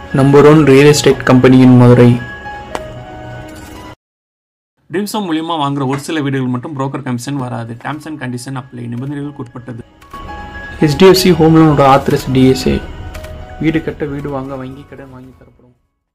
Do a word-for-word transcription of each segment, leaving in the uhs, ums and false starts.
number one real estate company in Madurai. Dreams home மூலியமா வாங்குற ஒரு சில வீடுகள் மட்டும் புரோக்கர் கமிஷன் வராது. Terms and condition apply. நிபந்தனைகளுக்கு உட்பட்டது. H D F C Home Loan authorised D S A. வீடு கட்ட வீடு வாங்க வங்கி கடன் வாங்கி தரப்படும்.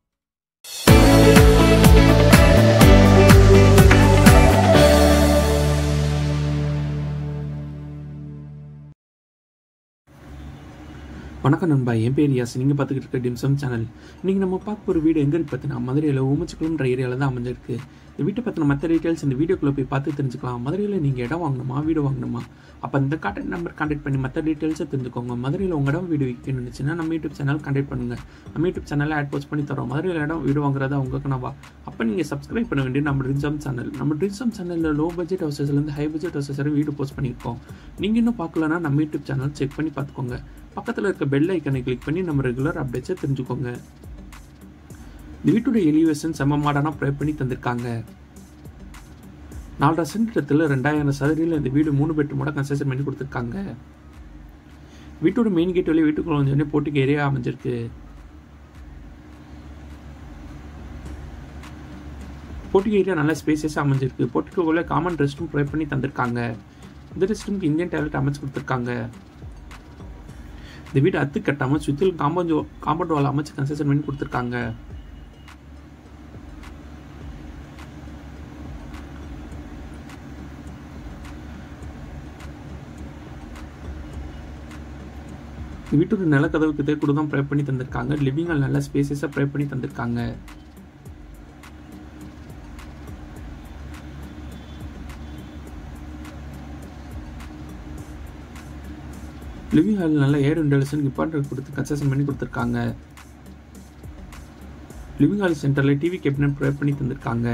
வணக்கம் நண்பா, என் பேர் யாஸ். நீங்கள் பார்த்துக்கிட்டு இருக்க ட்ரீம்ஸ் ஹோம் சேனல். இன்றைக்கி நம்ம பார்க்க ஒரு வீடு எங்கே பார்த்தீங்கன்னா மதுரையில் ஊமச்சிக்குளம்ன்ற ஏரியாவில் தான் அமைஞ்சிருக்கு. இந்த வீட்டை பற்றின மற்ற டீட்டெயில்ஸ் இந்த வீடியோக்குள்ளே போய் பார்த்து தெரிஞ்சுக்கலாம். மதுரையில் நீங்கள் இடம் வாங்கணுமா வீடு வாங்கணுமா, அப்போ இந்த கான்டாக்ட் நம்பர் கான்டாக்ட் பண்ணி மற்ற டீட்டெயில்ஸை தெரிஞ்சுக்கோங்க. மதுரையில் உங்கள் இடம் வீடு விற்கணும்னு இருந்துச்சுன்னா நம்ம யூடியூப் சேனல் கான்டாக்ட் பண்ணுங்கள். நம்ம யூடியூப் சேனலில் ஆட் போஸ்ட் பண்ணி தரோம். மதுரையில் இடம் வீடு வாங்குறதா உங்கள் கனவா, அப்போ நீங்கள் சப்ஸ்கிரைப் பண்ண வேண்டிய நம்ம ட்ரீம்ஸ் ஹோம் சேனல். நம்ம ட்ரீம்ஸ் ஹோம் சேனலில் லோ பட்ஜெட் ஹவுசஸ்லேருந்து ஹை பட்ஜெட் ஹவுசஸ் வரை வீடு போஸ்ட் பண்ணியிருக்கோம். நீங்கள் இன்னும் பார்க்கலன்னா நம்ம யூடியூப் சேனல் செக் பண்ணி பார்த்துக்கோங்க. பக்கத்தில் இருக்க பெல் ஐக்கனை கிளிக் பண்ணி நம்ம ரெகுலர் அப்டேட்ஸை தெரிஞ்சுக்கோங்க. இந்த வீட்டோட எலிவேஷன் செம்ம மாடர்னாக ப்ரே பண்ணி தந்திருக்காங்க. நாலரை சென்ட் இடத்துல ரெண்டாயிரம் சதுரியில் இந்த வீடு மூணு பெட்ரூமோட கன்ஸ்ட்ரக்ஷன் பண்ணி கொடுத்துருக்காங்க. வீட்டோட மெயின் கேட் வழியே வீட்டுக்குள்ள வந்து போட்டிக்கு ஏரியா அமைஞ்சிருக்கு. போட்டிக்கு ஏரியா நல்ல ஸ்பேசியஸாக அமைஞ்சிருக்கு. போட்டிக்குள்ள காமன் ரெஸ்ட் ரூம் ப்ரொவைட் பண்ணி தந்திருக்காங்க. இந்த ரெஸ்ட் ரூமுக்கு இந்தியன் டாய்லெட் அமைச்சு கொடுத்துருக்காங்க. இந்த வீடு அத்து கட்டாமல் சுற்றிலும் காம்பவுண்ட் காம்பவுண்ட் வால் அமைச்சு கன்ஸ்ட்ரக்ஷன் பண்ணி கொடுத்துருக்காங்க. வீட்டோட நிலக்கதவுக்கு இதே கூட தான் ப்ரே பண்ணி தந்திருக்காங்க. லிவிங் ஹால் நல்ல ஸ்பேசஸாக ப்ரே பண்ணி தந்திருக்காங்க. லிவிங் ஹால் நல்ல ஏர் வென்டிலேஷன் இம்பார்ட்டன்ட் கொடுத்து கன்ஸ்ட்ரக்ஷன் பண்ணி கொடுத்துருக்காங்க. லிவிங் ஹால் சென்டரில் டிவி கேபினட் ப்ரொவைட் பண்ணி தந்திருக்காங்க.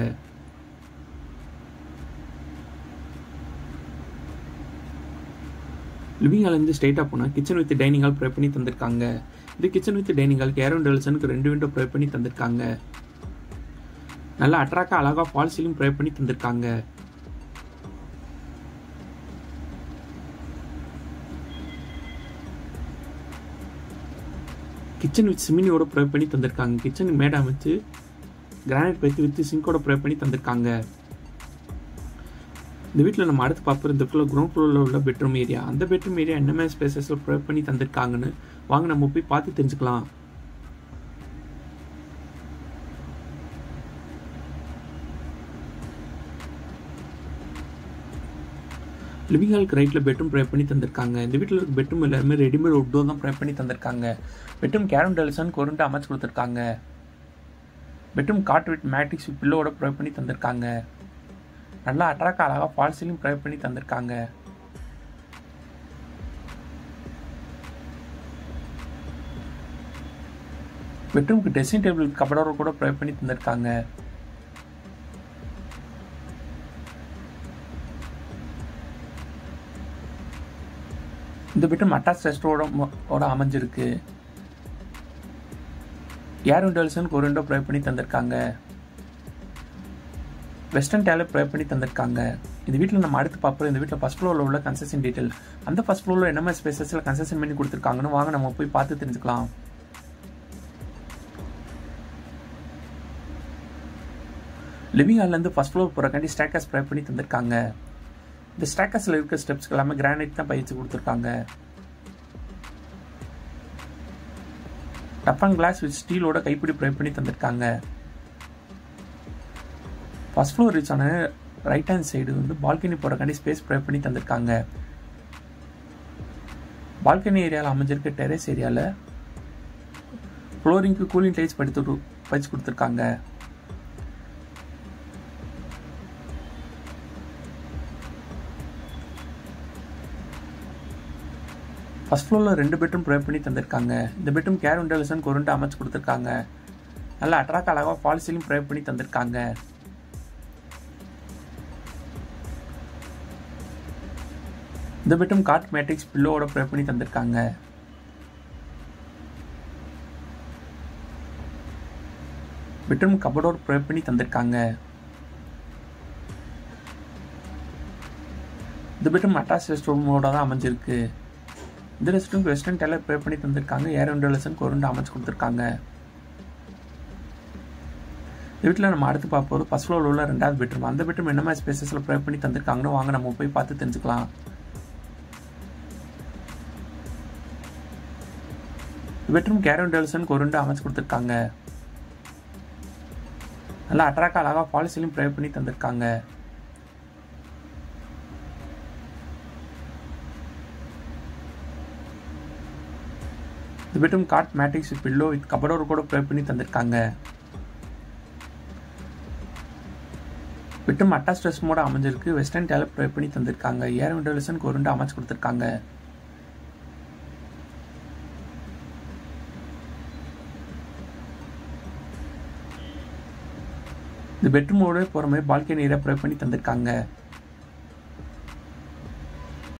லிவிங் ஹால் இருந்து ஸ்ட்ரைட்டாக போனால் kitchen with dining hall provide பண்ணி தந்திருக்காங்க. இந்த கிச்சன் வித் டைனிங் ஹாலுக்கு ஏர் வென்டிலேஷனுக்கு ரெண்டு விண்டோ ப்ரொவைட் பண்ணி தந்திருக்காங்க. நல்லா அட்ராக்டாக அழகாக ஃபால் சீலிங் ப்ரொவைட் பண்ணி தந்திருக்காங்க. கிச்சன் வித் சிமினியோட ப்ரொவைட் பண்ணி தந்திருக்காங்க. கிச்சனுக்கு மேடை அமைச்சு கிரானைட் பைத்து வித் சிங்கோட ப்ரொவைட் பண்ணி தந்திருக்காங்க. இந்த வீட்டில் நம்ம அடுத்து பார்ப்போம். இந்த இடத்துல கிரவுண்ட் ஃப்ளோரில் உள்ள பெட்ரூம் ஏரியா. அந்த பெட்ரூம் ஏரியா என்ன மாதிரி ஸ்பேசஸில் ப்ரொவைட் பண்ணி தந்திருக்காங்கன்னு வாங்க நம்ம போய் பார்த்து தெரிஞ்சுக்கலாம். லிவிங் ஹாலுக்கு ரைட்டில் பெட்ரூம் ப்ரொவைட் பண்ணி தந்திருக்காங்க. இந்த வீட்டில் இருக்க பெட்ரூம் எல்லாருமே ரெடிமேட் உட்டோ தான் ப்ரொவைட் பண்ணி தந்திருக்காங்க. பெட்ரூம் கேரம் டெலிசன் கொரண்டா அமைச்சு கொடுத்துருக்காங்க. பெட்ரூம் காட் வித் மேட்ரிக்ஸ் பில்லோட ப்ரொவைட் பண்ணி தந்திருக்காங்க. நல்லா அட்ராக்ட் அழகாக ஃபால் சீலிங் ப்ரொவைட் பண்ணி தந்திருக்காங்க. பெட்ரூமுக்கு ட்ரெஸ்ஸிங் டேபிள் கபடோட கூட ப்ரொவைட் பண்ணி தந்திருக்காங்க. இந்த பெட்ரூம் அட்டாச் ரெஸ்டோட அமைஞ்சிருக்கு. ஏர் வென்டிலேஷனுக்கு ஒரு விண்டோ ப்ரொவைட் பண்ணி தந்திருக்காங்க. வெஸ்டர்ன் டாய்லெட் ப்ரொவைட் பண்ணி தந்திருக்காங்க. இந்த வீட்டில் நம்ம அடுத்து பார்ப்போம். இந்த வீட்டில் ஃபர்ஸ்ட் ஃப்ளோரில் உள்ள கன்ஸ்ட்ரக்ஷன் டீட்டெயில். அந்த ஃபர்ஸ்ட் ஃப்ளோரில் என்ன மாதிரி ஸ்பேசஸில் கன்ஸ்ட்ரக்ஷன் பண்ணி கொடுத்துருக்காங்கன்னு வாங்க நம்ம போய் பார்த்து தெரிஞ்சுக்கலாம். லிவிங் ஹால்லேருந்து ஃபர்ஸ்ட் ஃப்ளோர் போகிறக்காண்டி ஸ்டேக்கர்ஸ் ப்ரொவைட் பண்ணி தந்திருக்காங்க. இந்த ஸ்டேக்கர்ஸில் இருக்க ஸ்டெப்ஸ்க்கு எல்லாமே கிரானைட் தான் பயிற்சி கொடுத்துருக்காங்க. டஃபன் கிளாஸ் வித் ஸ்டீலோட கைப்பிடி ப்ரொவைட் பண்ணி தந்திருக்காங்க. ஃபர்ஸ்ட் ஃப்ளோர் ரீச் ஆன ரைட் ஹேண்ட் சைடு வந்து பால்கனி போகிறக்காண்டி ஸ்பேஸ் ப்ரொவைட் பண்ணி தந்திருக்காங்க. பால்கனி ஏரியாவில் அமைஞ்சிருக்க டெரேஸ் ஏரியாவில் ஃப்ளோரிங்க்கு கூலிங் டைல்ஸ் படித்து பயிற்சி கொடுத்துருக்காங்க. ஃபர்ஸ்ட் ஃப்ளோரில் ரெண்டு பெட்ரூம் ப்ரொவைட் பண்ணி தந்திருக்காங்க. இந்த பெட்ரூம் கேர் வென்டிலேஷன் கொரண்டா அமைச்சு கொடுத்துருக்காங்க. நல்லா அட்ராக்ட் அழகாக ஃபால் சீலிங் ப்ரொவைட் பண்ணி தந்திருக்காங்க. இந்த பெட்ரூம் காட் மேட்ரிக்ஸ் பில்லோட ப்ரொவைட் பண்ணி தந்திருக்காங்க. பெட்ரூம் கபடோட ப்ரொவைட் பண்ணி தந்திருக்காங்க. இந்த பெட்ரூம் அட்டாச் ரெஸ்ட் ரூமோட தான் அமைஞ்சிருக்கு. இந்த ரெஸ்ட் ரூம் வெஸ்டர்ன் டைலர் ப்ரே பண்ணி தந்திருக்காங்க. ஏர் வென்டிலேஷன் கொரண்டா அமைச்சு கொடுத்துருக்காங்க. இந்த வீட்டில் நம்ம அடுத்து பார்ப்போது ஃபர்ஸ்ட் ஃப்ளோரில் உள்ள ரெண்டாவது பெட்ரூம். அந்த பெட்ரூம் என்ன மாதிரி ஸ்பேசஸில் ப்ரொவைட் பண்ணி தந்திருக்காங்கன்னு வாங்க நம்ம போய் பார்த்து தெரிஞ்சுக்கலாம். பெட்ரூம் கேரன் டெல்சன் கொருண்டு அமைச்சு கொடுத்துருக்காங்க. நல்லா அட்ராக்ட் அழகாக பாலிசிலையும் ப்ரொவைட் பண்ணி தந்திருக்காங்க. இந்த bedroom cot mattress with pillow with cupboard கூட ப்ரொவைட் பண்ணி தந்திருக்காங்க. பெட்ரூம் அட்டாச் ட்ரெஸ் மோட அமைஞ்சிருக்கு. வெஸ்டர்ன் டாய்லெட் ப்ரொவைட் பண்ணி தந்திருக்காங்க. ஏர் வென்டிலேஷன் கொருண்டு அமைச்சு கொடுத்துருக்காங்க. இந்த பெட்ரூமோட போகிற மாதிரி பால்கனி ஏரியா ப்ரொவைட் பண்ணி தந்திருக்காங்க.